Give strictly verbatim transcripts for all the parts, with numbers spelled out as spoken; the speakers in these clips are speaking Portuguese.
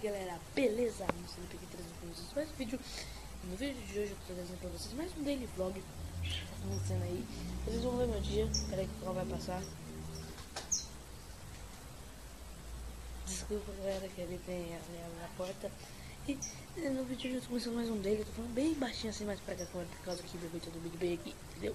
galera, beleza? Não sei porque trazendo pra vocês mais um vídeo. No vídeo de hoje eu tô trazendo pra vocês mais um daily vlog. Começando aí, vocês vão ver meu dia. Espera aí que o carro vai passar. Desculpa galera, que ali tem a na porta. E no vídeo de hoje eu tô começando mais um daily. Eu tô falando bem baixinho assim, mais pra cá, por causa que meu vídeo do Big Bang aqui, entendeu?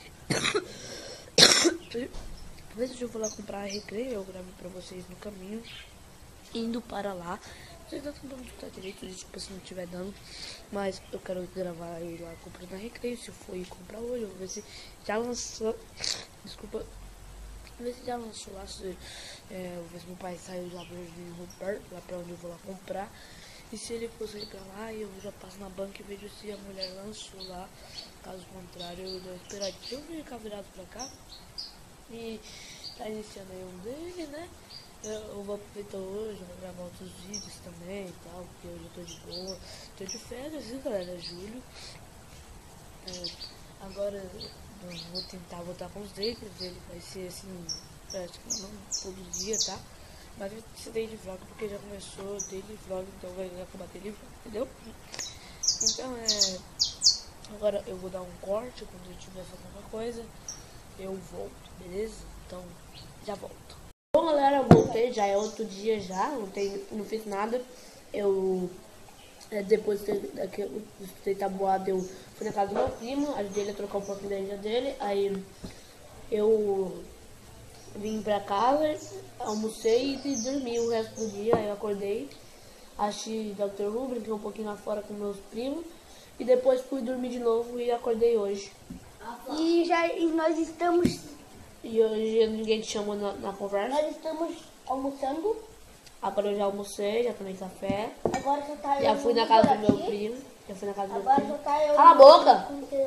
Talvez eu vou lá comprar a Recreio, eu gravo pra vocês no caminho, indo para lá. Não sei se tá tentando escutar direito, desculpa se não estiver dando, mas eu quero gravar aí lá comprando a Recreio. Se eu for ir comprar hoje, eu vou ver se já lançou. Desculpa, vou ver se já lançou lá. Se, é, vou ver se meu pai saiu lá pra vir roubar, lá pra onde eu vou lá comprar. E se ele for sair pra lá, eu já passo na banca e vejo se a mulher lançou lá. Caso contrário, eu vou esperar. Eu vim cá virado pra cá e tá iniciando aí um dele, né? Eu vou aproveitar hoje, vou gravar outros vídeos também e tal, porque hoje eu tô de boa. Tô de férias, viu galera? Julho. É, agora eu vou tentar voltar com os dailies. Ele vai ser assim, praticamente não todo dia, tá? Mas vai ser daily vlog porque já começou daily vlog, então vai acabar daily vlog, entendeu? Então é. Agora eu vou dar um corte quando eu estiver fazendo alguma coisa. Eu volto, beleza? Então já volto. Bom galera, eu voltei, já é outro dia já, não, tem, não fiz nada. Eu, é, depois de ter tabuado, eu fui na casa do meu primo, ajudei ele a trocar um pouquinho da energia dele. Aí eu vim pra casa, almocei e dormi o resto do dia. Aí eu acordei, achei doutor Who, brinquei um pouquinho lá fora com meus primos. E depois fui dormir de novo e acordei hoje. E, já, e nós estamos... E hoje ninguém te chamou na, na conversa. Nós estamos almoçando. Agora eu já almocei, já tomei café. Agora só tá Já eu fui na casa do meu aqui. primo. Já fui na casa do meu Agora primo. só tá eu... Cala a boca!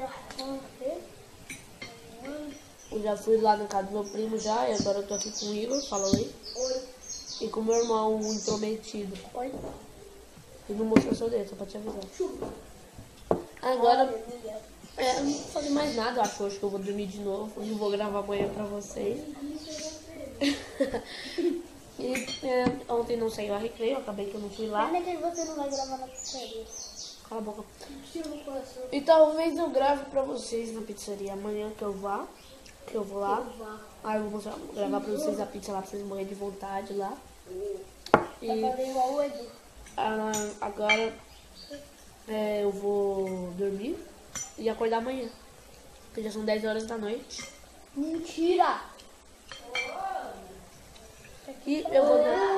Oi. Eu já fui lá na casa do meu primo já. E agora eu tô aqui com o Igor. Fala oi. Oi. E com o meu irmão, um intrometido. Oi. E não mostrou seu dedo, só pra te avisar. Agora... É, eu não vou fazer mais nada, eu acho hoje que eu vou dormir de novo. Não vou gravar amanhã pra vocês. E é, ontem não saiu a Recreio, acabei que eu não fui lá. Pena que você não vai gravar na pizzaria. Cala a boca. E talvez eu grave pra vocês na pizzaria amanhã que eu vá. Que eu vou lá. Aí eu vou mostrar, gravar pra vocês a pizza lá, pra vocês morrerem de vontade lá. E Vai fazer igual o Edu. ah, agora é, eu vou dormir e acordar amanhã. Porque já são dez horas da noite. Mentira! E eu vou dar,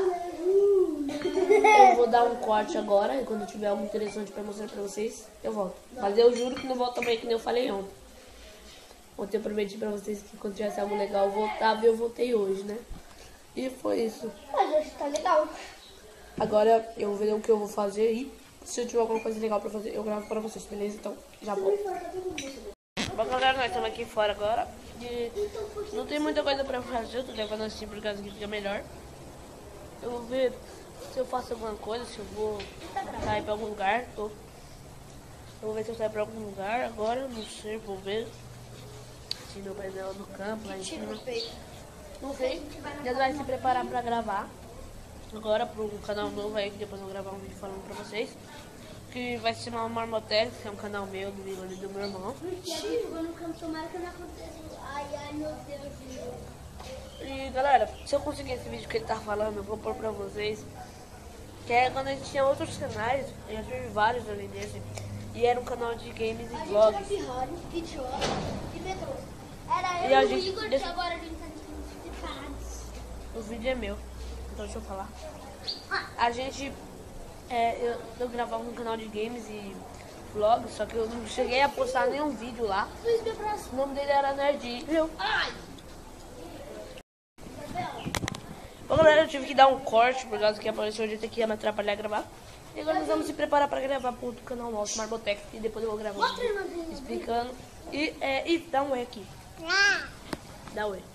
eu vou dar um corte agora. E quando tiver algo interessante pra mostrar pra vocês, eu volto. Mas eu juro que não volto também, que nem eu falei ontem. Ontem eu prometi pra vocês que quando tivesse algo legal eu voltava, e eu voltei hoje, né? E foi isso. Mas hoje tá legal. Agora eu vou ver o que eu vou fazer e se eu tiver alguma coisa legal pra fazer, eu gravo pra vocês, beleza? Então já volto. Bom galera, nós estamos aqui fora agora e não tem muita coisa pra fazer, eu tô levando assim por causa que fica melhor. Eu vou ver se eu faço alguma coisa, se eu vou sair pra algum lugar. Tô. Eu vou ver se eu saio pra algum lugar agora, não sei, vou ver. Se meu pai dela no campo, lá em cima. Não sei, já vai se preparar pra gravar. Agora para um canal novo aí, que depois eu vou gravar um vídeo falando pra vocês. Que vai se chamar o Marmotex, que é um canal meu, do Igor e do meu irmão. Mentira, eu vou no campo, tomara que não aconteça. Ai, ai, meu Deus. E galera, se eu conseguir esse vídeo que ele tá falando, eu vou pôr pra vocês. Que é quando a gente tinha outros canais, eu já tive vários além desse. E era um canal de games e vlogs. A gente era Ferrari, Pitchor e Petros. Era E eu a e o gente- Igor, que deixa- agora a gente tá separados. O vídeo é meu, então deixa eu falar. A gente, é, eu, eu gravava um canal de games e vlogs, só que eu não cheguei a postar nenhum vídeo lá. Luiz, meu braço. O nome dele era Nerd, viu? Ai! Bom galera, eu tive que dar um corte por causa que apareceu hoje que ia me atrapalhar a gravar. E agora nós vamos se preparar pra gravar pro outro canal nosso, Marmotex, e depois eu vou gravar um Mostra, vídeo irmãzinha. explicando. E, é, e dá um oi aqui. Dá um oi.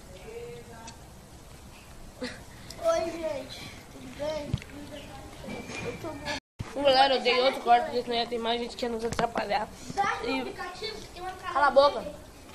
Oi, gente. Tudo bem? Eu tô bom. Bom galera, eu dei outro corte, porque senão ia ter mais gente que ia nos atrapalhar. Dá E- no aplicativo, tem uma cara. Cala a boca.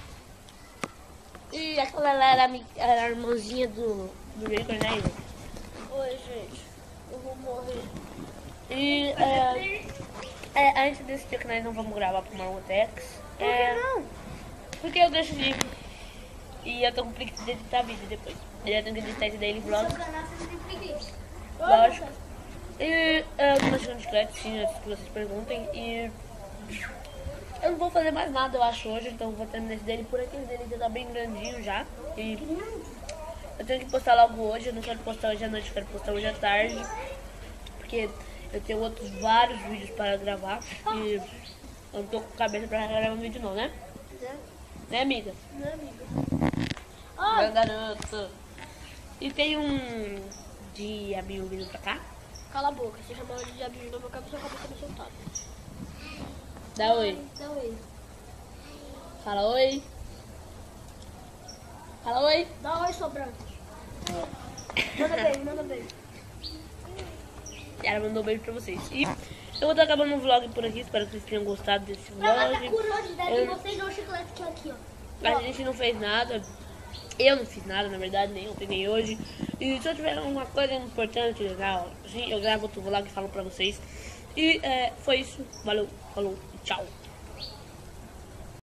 E aquela lá era, a mi- era a irmãzinha do, do Igor, né, Igor? Oi, gente. Eu vou morrer. E é, é, antes desse dia que nós não vamos gravar pro Marmotex. É, Não. porque eu decidi. E eu tô com preguiça de editar vídeo depois. Eu já tenho que editar esse daily vlog. Seu canal você tem preguiça. Lógico. E é, eu tô mexendo de crédito, sim, antes que vocês perguntem. E eu não vou fazer mais nada, eu acho, hoje. Então eu vou terminar esse dele por aqui. Esse dele já tá bem grandinho já. E eu tenho que postar logo hoje. Eu não quero postar hoje à noite, eu quero postar hoje à tarde. Porque eu tenho outros vários vídeos para gravar. E eu não tô com cabeça pra gravar um vídeo não, né? Né, amiga? Não, amigo. Meu garoto. E tem um diabinho vindo pra cá. Cala a boca, você chamou de diabinho na minha cabeça, sua cabeça me soltada. Dá oi. Dá oi. Fala oi. Fala oi. Dá oi, sua branca. Manda beijo, manda beijo. E ela mandou um beijo pra vocês. E eu vou estar acabando o vlog por aqui. Espero que vocês tenham gostado desse Pra matar vlog. curiosidade Eu- de vocês, não o chiclete que é aqui, ó. A gente não fez nada. Eu não fiz nada, na verdade, nem ontem, nem hoje. E se eu tiver alguma coisa importante, legal, assim, eu gravo outro vlog e falo pra vocês. E é, foi isso. Valeu, falou e tchau.